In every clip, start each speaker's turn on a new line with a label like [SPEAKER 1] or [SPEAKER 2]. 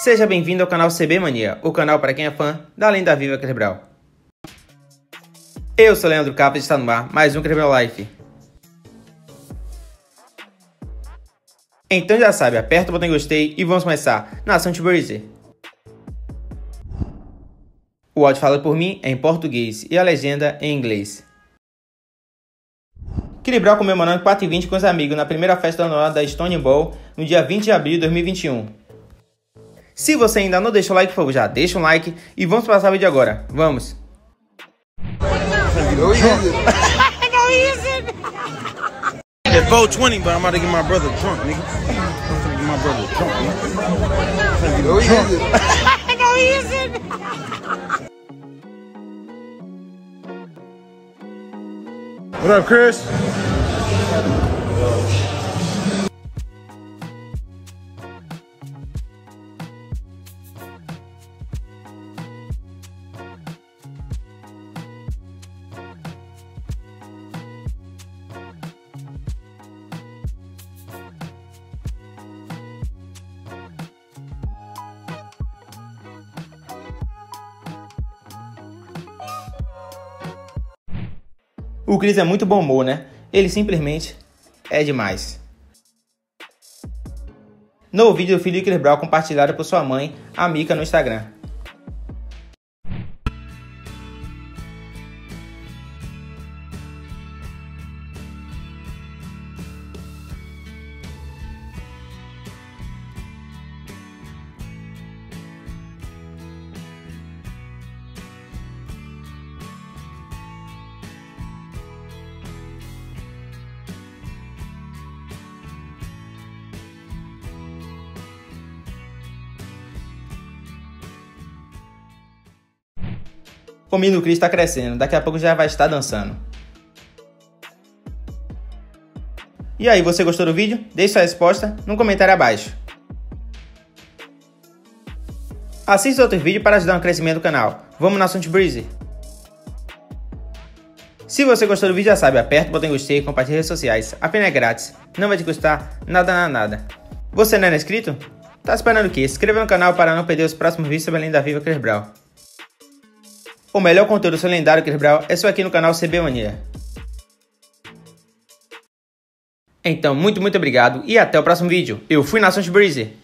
[SPEAKER 1] Seja bem-vindo ao canal CB Mania, o canal para quem é fã da lenda viva Cerebral. Eu sou Leandro Capa e está no ar mais um Cerebral Life. Então já sabe, aperta o botão de gostei e vamos começar Nação Tiberize. O áudio falado por mim é em português e a legenda em inglês. Cerebral comemorando 4h20 com os amigos na primeira festa anual da Stone Ball no dia 20 de abril de 2021. Se você ainda não deixou o like, por favor, já deixa um like e vamos passar o vídeo agora. Vamos!
[SPEAKER 2] It's 4:20, but I'm about to get my brother drunk, nigga. I'm gonna get my brother drunk, nigga. What up, Chris?
[SPEAKER 1] O Chris é muito bom humor, né? Ele simplesmente é demais. No vídeo do filho de Cerebral compartilhado por sua mãe, a Mika, no Instagram. O menino Chris está crescendo, daqui a pouco já vai estar dançando. E aí, você gostou do vídeo? Deixe sua resposta no comentário abaixo. Assista outros vídeos para ajudar no crescimento do canal. Vamos na Nação Tiberize. Se você gostou do vídeo, já sabe, aperta o botão de gostei e compartilhe nas redes sociais. Apenas é grátis, não vai te custar nada. Você não é inscrito? Tá esperando o quê? Se inscreva no canal para não perder os próximos vídeos sobre a lenda viva Cerebral. O melhor conteúdo sobre o lendário Cerebral é só aqui no canal CB Mania. Então, muito obrigado e até o próximo vídeo. Eu fui Nação Tiberize.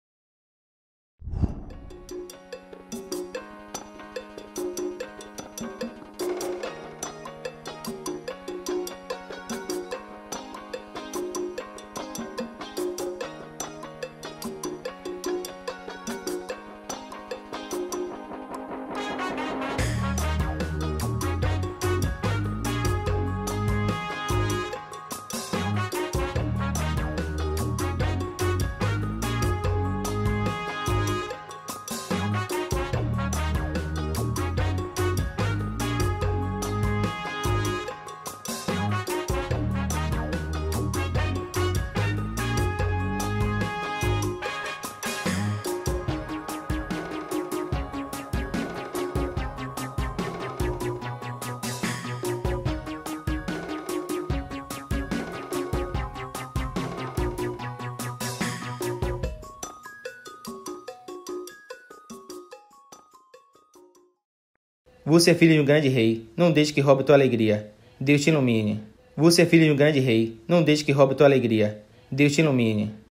[SPEAKER 1] Você é filho de um grande rei, não deixe que roube tua alegria. Deus te ilumine. Você é filho de um grande rei, não deixe que roube tua alegria. Deus te ilumine.